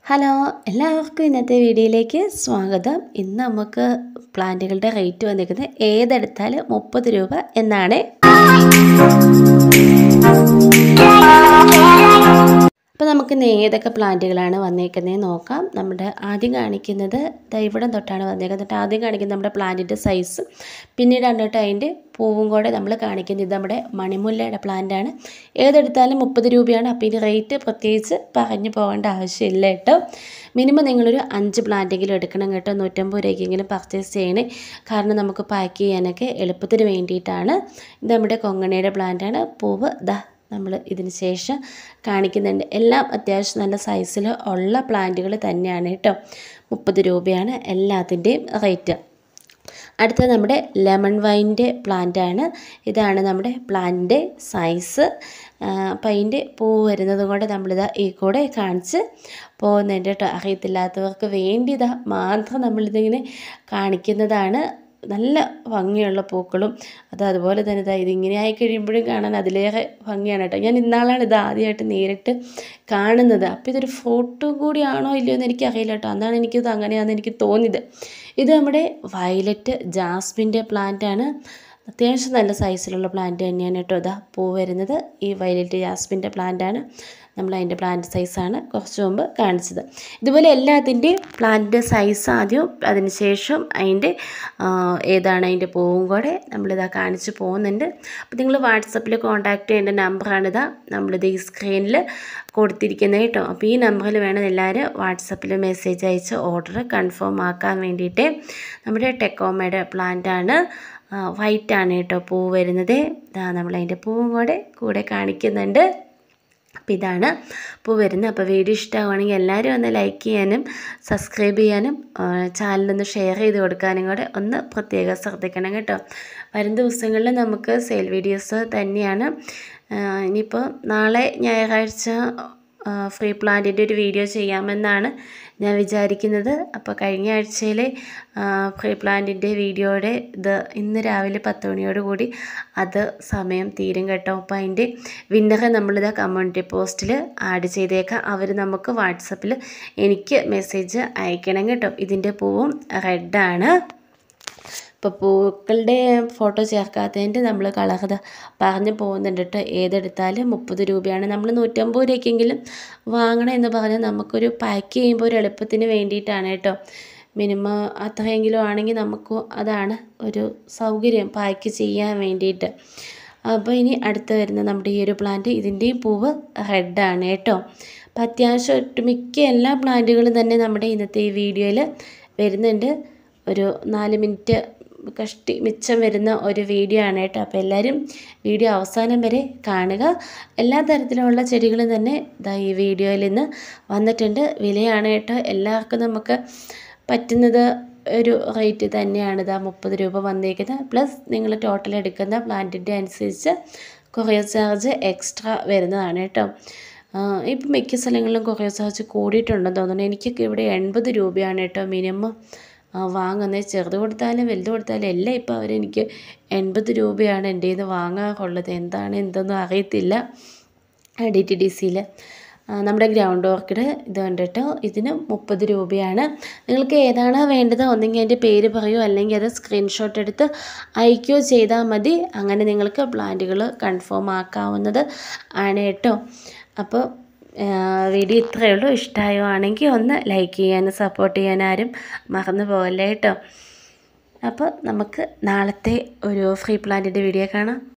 Hello, എല്ലാവർക്കും ഇന്നത്തെ വീഡിയോയിലേക്ക് സ്വാഗതം. ഇന്ന് നമുക്ക് പ്ലാന്റുകളുടെ റേറ്റ് വന്നിരിക്കുന്നത് ഏതെടുത്താലും 30 രൂപ എന്നാണ്. അപ്പോൾ നമുക്ക് ഏതൊക്കെ പ്ലാന്റുകളാണ് വന്നേക്കുന്നത് നോക്കാം. നമ്മുടെ ആദ്യം കാണിക്കുന്നത് ഇവിടം തൊട്ടാണ് വന്നേക്കുന്നത്. ആദ്യം കാണിക്കുന്നത് നമ്മുടെ പ്ലാന്റിൻ്റെ സൈസ്, പിന്നീട് അങ്ങോട്ട് അതിൻ്റെ പൂവും കൂടെ നമ്മൾ കാണിക്കുന്നത്. ഇത് നമ്മുടെ മണിമുല്ലയുടെ പ്ലാന്റാണ്. ഏതെടുത്താലും 30 രൂപയാണ്. അപ്പോൾ ഇതിൻ്റെ റേറ്റ് പ്രത്യേകിച്ച് പറഞ്ഞു പോകേണ്ട ആവശ്യമില്ല കേട്ടോ. മിനിമം നിങ്ങളൊരു 5 പ്ലാന്റെങ്കിലും എടുക്കണം കേട്ടോ. 150 രൂപയ്ക്കെങ്കിലും പർച്ചേസ് ചെയ്യണേ. കാരണം നമുക്ക് പാക്ക് ചെയ്യാനൊക്കെ എളുപ്പത്തിന് വേണ്ടിയിട്ടാണ്. ഇത് നമ്മുടെ കൊങ്ങണിയുടെ പ്ലാന്റാണ്. പൂവ് നമ്മൾ ഇതിന് ശേഷം കാണിക്കുന്നുണ്ട്. എല്ലാം അത്യാവശ്യം നല്ല സൈസിൽ ഉള്ള പ്ലാന്റുകൾ തന്നെയാണ് കേട്ടോ. 30 രൂപയാണ് എല്ലാത്തിൻ്റെയും റേറ്റ്. അടുത്തത് നമ്മുടെ ലെമൺ വൈൻ്റെ പ്ലാന്റാണ്. ഇതാണ് നമ്മുടെ പ്ലാന്റിൻ്റെ സൈസ്. അപ്പം അതിൻ്റെ പൂ വരുന്നത് കൊണ്ട് നമ്മളിതാ ഈ കൂടെ കാണിച്ച് പോകുന്നുണ്ട് കേട്ടോ. അറിയത്തില്ലാത്തവർക്ക് വേണ്ടി മാത്രം നമ്മളിതിങ്ങനെ കാണിക്കുന്നതാണ്. നല്ല ഭംഗിയുള്ള പൂക്കളും അതുപോലെ തന്നെ ഇതിങ്ങനെ ആയി കഴിയുമ്പോഴും കാണാൻ അതിലേറെ ഭംഗിയാണ് കേട്ടോ. ഞാൻ ഇന്നാളാണ് ഇത് ആദ്യമായിട്ട് നേരിട്ട് കാണുന്നത്. അപ്പോൾ ഇതൊരു ഫ്രൂട്ട് കൂടിയാണോ ഇല്ലയോ എന്ന് എനിക്കറിയില്ല കേട്ടോ. അന്നാണ് എനിക്കിത് അങ്ങനെയാണെന്ന് എനിക്ക് തോന്നിയത്. ഇത് നമ്മുടെ വയലറ്റ് ജാസ്മിൻ്റെ പ്ലാന്റാണ്. അത്യാവശ്യം നല്ല സൈസിലുള്ള പ്ലാന്റ് തന്നെയാണ് കേട്ടോ. പൂ വരുന്നത് ഈ വയലറ്റ് ജാസ്മിൻ്റെ പ്ലാന്റാണ്. നമ്മൾ അതിൻ്റെ പ്ലാന്റ് സൈസാണ് കുറച്ച് മുമ്പ് കാണിച്ചത്. ഇതുപോലെ എല്ലാത്തിൻ്റെയും പ്ലാന്റിൻ്റെ സൈസ് ആദ്യം, അതിന് ശേഷം അതിൻ്റെ ഏതാണ് അതിൻ്റെ പൂവും കൂടെ നമ്മളിതാ കാണിച്ച് പോകുന്നുണ്ട്. അപ്പോൾ നിങ്ങൾ വാട്സപ്പിൽ കോൺടാക്റ്റ് ചെയ്യേണ്ട നമ്പറാണിതാ നമ്മളിത് ഈ സ്ക്രീനിൽ കൊടുത്തിരിക്കുന്നത് കേട്ടോ. അപ്പോൾ ഈ നമ്പറിൽ വേണം എല്ലാവരും വാട്സപ്പിൽ മെസ്സേജ് അയച്ച് ഓർഡർ കൺഫേം ആക്കാൻ വേണ്ടിയിട്ട്. നമ്മുടെ ടെക്കോമയുടെ പ്ലാന്റാണ്. വൈറ്റാണ് കേട്ടോ പൂ വരുന്നത്. നമ്മളതിൻ്റെ പൂവും കൂടെ കാണിക്കുന്നുണ്ട്. അപ്പോൾ ഇതാണ് പൂ വരുന്നത്. അപ്പോൾ വീഡിയോ ഇഷ്ടമാവുകയാണെങ്കിൽ എല്ലാവരും ഒന്ന് ലൈക്ക് ചെയ്യാനും സബ്സ്ക്രൈബ് ചെയ്യാനും ചാനലൊന്ന് ഷെയർ ചെയ്ത് കൊടുക്കാനും കൂടെ ഒന്ന് പ്രത്യേകം ശ്രദ്ധിക്കണം കേട്ടോ. വരും ദിവസങ്ങളിൽ നമുക്ക് സെയിൽ വീഡിയോസ് തന്നെയാണ്. ഇനിയിപ്പോൾ നാളെ ഞായറാഴ്ച ഫ്രീ പ്ലാന്റിൻ്റെ ഒരു വീഡിയോ ചെയ്യാമെന്നാണ് ഞാൻ വിചാരിക്കുന്നത്. അപ്പോൾ കഴിഞ്ഞ ആഴ്ചയിൽ ഫ്രീ പ്ലാന്റിൻ്റെ വീഡിയോയുടെ ഇന്ന് രാവിലെ 10 മണിയോട് കൂടി അത് സമയം തീരും കേട്ടോ. അപ്പോൾ അതിൻ്റെ വിന്നറെ നമ്മളിത് കമ്മ്യൂണിറ്റി പോസ്റ്റിൽ ആഡ് ചെയ്തേക്കാം. അവർ നമുക്ക് വാട്സപ്പിൽ എനിക്ക് മെസ്സേജ് അയക്കണം കേട്ടോ. ഇതിൻ്റെ പൂവും റെഡാണ്. ഇപ്പോൾ പൂക്കളുടെ ഫോട്ടോ ചേർക്കാത്തതിൻ്റെ നമ്മൾ കളർ പറഞ്ഞു പോകുന്നുണ്ട് കേട്ടോ. ഏതെടുത്താലും 30 രൂപയാണ്. നമ്മൾ 150 രൂപയ്ക്കെങ്കിലും വാങ്ങണം എന്ന് പറഞ്ഞാൽ നമുക്കൊരു പാക്ക് ചെയ്യുമ്പോൾ ഒരു എളുപ്പത്തിന് വേണ്ടിയിട്ടാണ് കേട്ടോ. മിനിമം അത്രയെങ്കിലും ആണെങ്കിൽ നമുക്ക് അതാണ് ഒരു സൗകര്യം പാക്ക് ചെയ്യാൻ വേണ്ടിയിട്ട്. അപ്പോൾ ഇനി അടുത്ത് വരുന്ന നമ്മുടെ ഈ ഒരു പ്ലാന്റ്, ഇതിൻ്റെയും പൂവ് റെഡാണ് കേട്ടോ. അപ്പോൾ അത്യാവശ്യം ഒട്ടുമിക്ക എല്ലാ പ്ലാന്റുകളും തന്നെ നമ്മുടെ ഇന്നത്തെ ഈ വീഡിയോയിൽ വരുന്നുണ്ട്. ഒരു 4 മിനിറ്റ് മിച്ചം വരുന്ന ഒരു വീഡിയോ ആണ് കേട്ടോ. അപ്പോൾ എല്ലാവരും വീഡിയോ അവസാനം വരെ കാണുക. എല്ലാ തരത്തിലുള്ള ചെടികളും തന്നെ ഈ വീഡിയോയിൽ നിന്ന് വന്നിട്ടുണ്ട്. വിലയാണ് കേട്ടോ. എല്ലാവർക്കും നമുക്ക് പറ്റുന്നത് ഒരു റേറ്റ് തന്നെയാണ് 30 രൂപ വന്നേക്കുന്നത്. പ്ലസ് നിങ്ങൾ ടോട്ടൽ എടുക്കുന്ന പ്ലാന്റിൻ്റെ അനുസരിച്ച് കൊറിയർ ചാർജ് എക്സ്ട്രാ വരുന്നതാണ് കേട്ടോ. ഇപ്പം മിക്ക സ്ഥലങ്ങളിലും കൊറിയർ ചാർജ് കൂടിയിട്ടുണ്ടെന്ന് തോന്നുന്നു. എനിക്കൊക്കെ ഇവിടെ 80 രൂപയാണ് കേട്ടോ മിനിമം വാങ്ങുന്നത്. ചെറുത് കൊടുത്താലും വലുത് കൊടുത്താലും എല്ലാം ഇപ്പോൾ അവരെനിക്ക് 80 രൂപയാണ് എൻ്റെ കയ്യിൽ നിന്ന് വാങ്ങാറുള്ളത്. എന്തൊന്നും അറിയത്തില്ല. DTDCയിൽ നമ്മുടെ ഗ്രൗണ്ട് ഓർക്കിഡ് ഇത് കണ്ടിട്ടോ. ഇതിന് 30 രൂപയാണ്. നിങ്ങൾക്ക് ഏതാണോ വേണ്ടത് ഒന്നെങ്കിൽ അതിൻ്റെ പേര് പറയുമോ അല്ലെങ്കിൽ അത് സ്ക്രീൻഷോട്ട് എടുത്ത് അയക്കുകയോ ചെയ്താൽ മതി. അങ്ങനെ നിങ്ങൾക്ക് പ്ലാന്റുകൾ കൺഫേം ആക്കാവുന്നത് ആണ് കേട്ടോ. അപ്പോൾ വീഡിയോ ഇത്രയേ ഉള്ളൂ. ഇഷ്ടമായോ ആണെങ്കിൽ ഒന്ന് ലൈക്ക് ചെയ്യാനും സപ്പോർട്ട് ചെയ്യാനും ആരും മറന്നു പോകല്ലേ കേട്ടോ. അപ്പോൾ നമുക്ക് നാളത്തെ ഒരു ഫ്രീ പ്ലാന്റിൻ്റെ വീഡിയോ കാണാം.